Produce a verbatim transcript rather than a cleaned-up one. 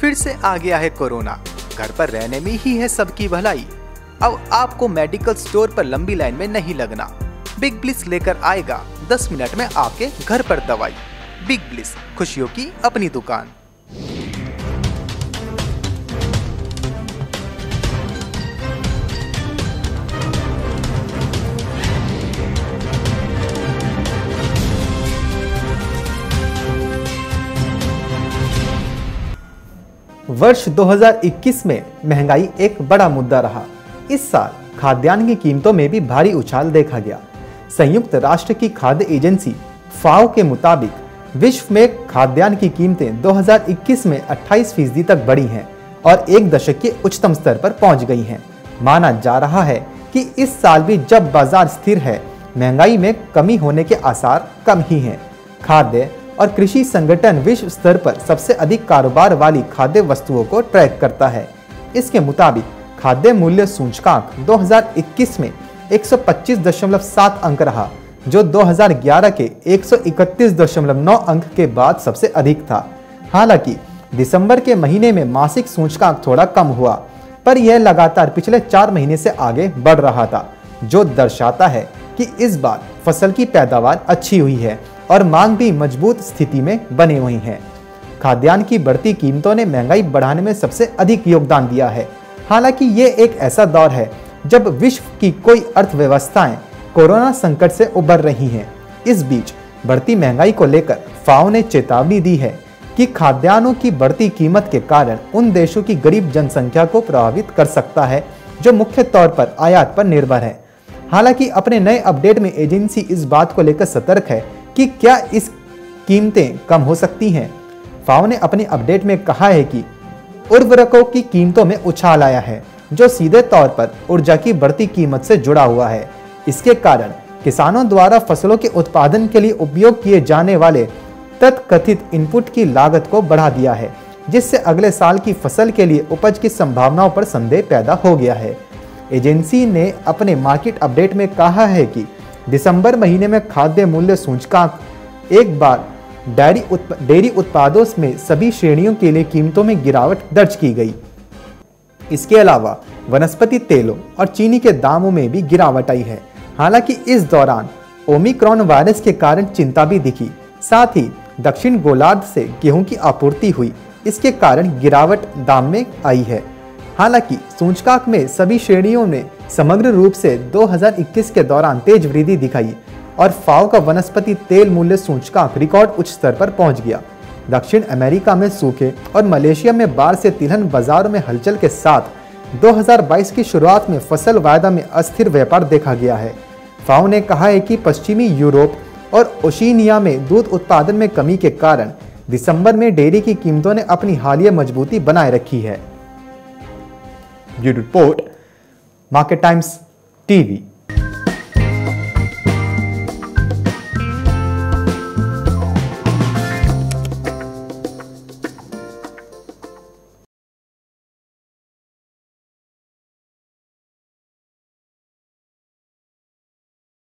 फिर से आ गया है कोरोना, घर पर रहने में ही है सबकी भलाई। अब आपको मेडिकल स्टोर पर लंबी लाइन में नहीं लगना। बिग ब्लिस लेकर आएगा दस मिनट में आपके घर पर दवाई। बिग ब्लिस, खुशियों की अपनी दुकान। वर्ष दो हज़ार इक्कीस में महंगाई एक बड़ा मुद्दा रहा। इस साल खाद्यान्न की कीमतों में भी भारी उछाल देखा गया। संयुक्त राष्ट्र की खाद्य एजेंसी फाओ के मुताबिक विश्व में खाद्यान्न की कीमतें दो हज़ार इक्कीस में अट्ठाईस फीसदी तक बढ़ी हैं और एक दशक के उच्चतम स्तर पर पहुंच गई हैं। माना जा रहा है कि इस साल भी जब बाजार स्थिर है, महंगाई में कमी होने के आसार कम ही हैं। खाद्य और कृषि संगठन विश्व स्तर पर सबसे अधिक कारोबार वाली खाद्य वस्तुओं को ट्रैक करता है। इसके मुताबिक खाद्य मूल्य सूचकांक दो हज़ार इक्कीस में एक सौ पच्चीस दशमलव सात अंक रहा, जो दो हज़ार ग्यारह के एक सौ इकतीस दशमलव नौ अंक के बाद सबसे अधिक था। हालांकि दिसंबर के महीने में मासिक सूचकांक थोड़ा कम हुआ, पर यह लगातार पिछले चार महीने से आगे बढ़ रहा था, जो दर्शाता है कि इस बार फसल की पैदावार अच्छी हुई है और मांग भी मजबूत स्थिति में बनी हुई है। खाद्यान्न की बढ़ती कीमतों ने महंगाई बढ़ाने में सबसे अधिक योगदान दिया है। हालांकि ये एक ऐसा दौर है जब विश्व की कोई अर्थव्यवस्थाएं कोरोना संकट से उबर रही हैं। इस बीच बढ़ती महंगाई को लेकर फाओ ने चेतावनी दी है कि खाद्यान्नों की बढ़ती कीमत के कारण उन देशों की गरीब जनसंख्या को प्रभावित कर सकता है जो मुख्य तौर पर आयात पर निर्भर है। हालांकि अपने नए अपडेट में एजेंसी इस बात को लेकर सतर्क है कि क्या इस कीमतें कम हो सकती हैं। फाओ ने अपने अपडेट में कहा है कि उर्वरकों की कीमतों में उछाल आया है, जो सीधे तौर पर ऊर्जा की बढ़ती कीमत से जुड़ा हुआ है। इसके कारण किसानों द्वारा फसलों के उत्पादन के लिए उपयोग किए जाने वाले तथाकथित इनपुट की लागत को बढ़ा दिया है, जिससे अगले साल की फसल के लिए उपज की संभावनाओं पर संदेह पैदा हो गया है। एजेंसी ने अपने मार्केट अपडेट में कहा है कि दिसंबर महीने में खाद्य मूल्य सूचकांक एक बार डेयरी उत्प, डेयरी उत्पादों में सभी श्रेणियों के लिए कीमतों में गिरावट दर्ज की गई। इसके अलावा वनस्पति तेलों और चीनी के दामों में भी गिरावट आई है। हालांकि इस दौरान ओमिक्रॉन वायरस के कारण चिंता भी दिखी। साथ ही दक्षिण गोलार्ध से गेहूं की आपूर्ति हुई, इसके कारण गिरावट दाम में आई है। हालांकि सूचकांक में सभी श्रेणियों ने समग्र रूप से दो हज़ार इक्कीस के दौरान तेज वृद्धि दिखाई और फाओ का वनस्पति तेल मूल्य सूचकांक रिकॉर्ड उच्च स्तर पर पहुंच गया। दक्षिण अमेरिका में सूखे और मलेशिया में बाढ़ से तिलहन बाजारों में हलचल के साथ दो हज़ार बाईस की शुरुआत में फसल वायदा में अस्थिर व्यापार देखा गया है। फाओ ने कहा है कि पश्चिमी यूरोप और ओशिनिया में दूध उत्पादन में कमी के कारण दिसंबर में डेयरी की कीमतों ने अपनी हालिया मजबूती बनाए रखी है। Bureau report, Market Times TV.